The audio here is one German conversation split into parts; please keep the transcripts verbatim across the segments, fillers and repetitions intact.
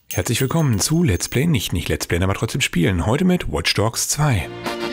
Herzlich willkommen zu Let's Play nicht, nicht Let's Play, aber trotzdem spielen. Heute mit Watch Dogs zwei.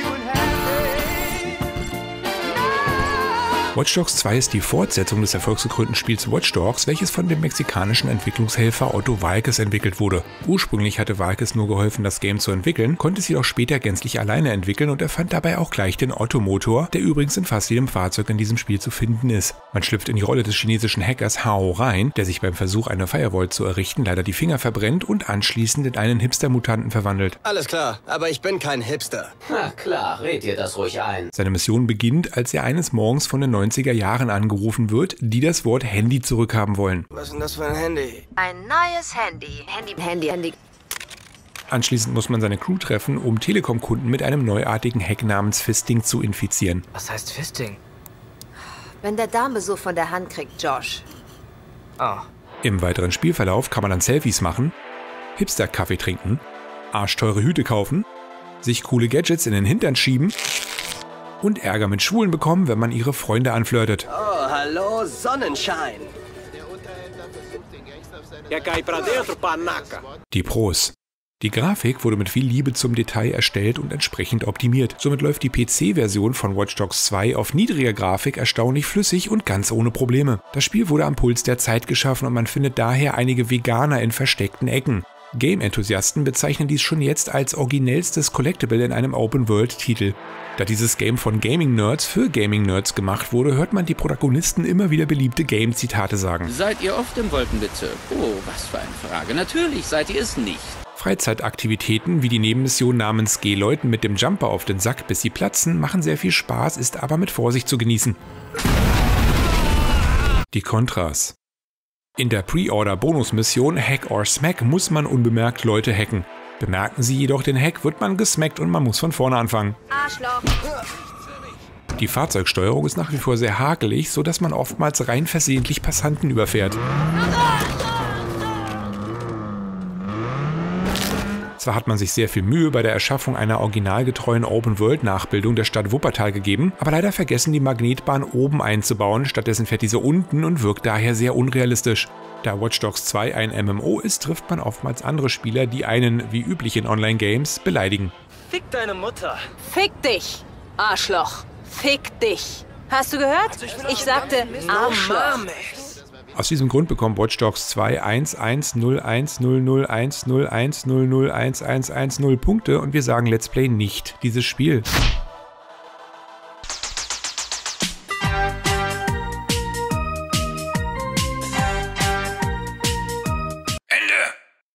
Watch Dogs zwei ist die Fortsetzung des erfolgsgekrönten Spiels Watch Dogs, welches von dem mexikanischen Entwicklungshelfer Otto Vázquez entwickelt wurde. Ursprünglich hatte Vázquez nur geholfen, das Game zu entwickeln, konnte es jedoch später gänzlich alleine entwickeln und erfand dabei auch gleich den Otto-Motor, der übrigens in fast jedem Fahrzeug in diesem Spiel zu finden ist. Man schlüpft in die Rolle des chinesischen Hackers Hao rein, der sich beim Versuch, eine Firewall zu errichten, leider die Finger verbrennt und anschließend in einen Hipster-Mutanten verwandelt. Alles klar, aber ich bin kein Hipster. Na klar, red dir das ruhig ein. Seine Mission beginnt, als er eines Morgens von den neunziger Jahren angerufen wird, die das Wort Handy zurückhaben wollen. Was ist denn das für ein Handy? Ein neues Handy. Handy, Handy, Handy. Anschließend muss man seine Crew treffen, um Telekom-Kunden mit einem neuartigen Hack namens Fisting zu infizieren. Was heißt Fisting? Wenn der Dame so von der Hand kriegt, Josh. Oh. Im weiteren Spielverlauf kann man dann Selfies machen, Hipster-Kaffee trinken, arschteure Hüte kaufen, sich coole Gadgets in den Hintern schieben und Ärger mit Schwulen bekommen, wenn man ihre Freunde anflirtet. Oh, hallo, Sonnenschein. Die Pros. Die Grafik wurde mit viel Liebe zum Detail erstellt und entsprechend optimiert. Somit läuft die P C-Version von Watch Dogs zwei auf niedriger Grafik erstaunlich flüssig und ganz ohne Probleme. Das Spiel wurde am Puls der Zeit geschaffen und man findet daher einige Veganer in versteckten Ecken. Game-Enthusiasten bezeichnen dies schon jetzt als originellstes Collectible in einem Open-World-Titel. Da dieses Game von Gaming-Nerds für Gaming-Nerds gemacht wurde, hört man die Protagonisten immer wieder beliebte Game-Zitate sagen. Seid ihr oft im Wolkenbezirk? Oh, was für eine Frage. Natürlich seid ihr es nicht. Freizeitaktivitäten wie die Nebenmission namens Geh Leuten mit dem Jumper auf den Sack, bis sie platzen, machen sehr viel Spaß, ist aber mit Vorsicht zu genießen. Die Kontras. In der Pre-Order-Bonusmission Hack or Smack muss man unbemerkt Leute hacken. Bemerken sie jedoch den Hack, wird man gesmackt und man muss von vorne anfangen. Arschloch. Die Fahrzeugsteuerung ist nach wie vor sehr hakelig, sodass man oftmals rein versehentlich Passanten überfährt. Zwar hat man sich sehr viel Mühe bei der Erschaffung einer originalgetreuen Open-World-Nachbildung der Stadt Wuppertal gegeben, aber leider vergessen die Magnetbahn oben einzubauen, stattdessen fährt diese unten und wirkt daher sehr unrealistisch. Da Watch Dogs zwei ein M M O ist, trifft man oftmals andere Spieler, die einen, wie üblich in Online-Games, beleidigen. Fick deine Mutter. Fick dich, Arschloch. Fick dich. Hast du gehört? Ich sagte Arschloch. Aus diesem Grund bekommt Watch Dogs zwei eins eins null eins null null eins null eins null null eins eins eins null Punkte und wir sagen Let's Play nicht dieses Spiel.